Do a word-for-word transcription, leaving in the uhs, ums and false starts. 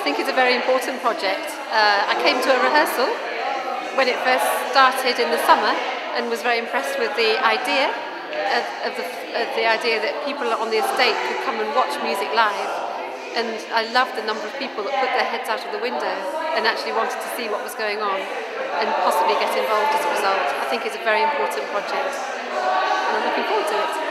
think it's a very important project. Uh, I came to a rehearsal when it first started in the summer and was very impressed with the idea of, of, the, of the idea that people on the estate could come and watch music live. And I loved the number of people that put their heads out of the window and actually wanted to see what was going on and possibly get involved as a result. I think it's a very important project and I'm looking forward to it.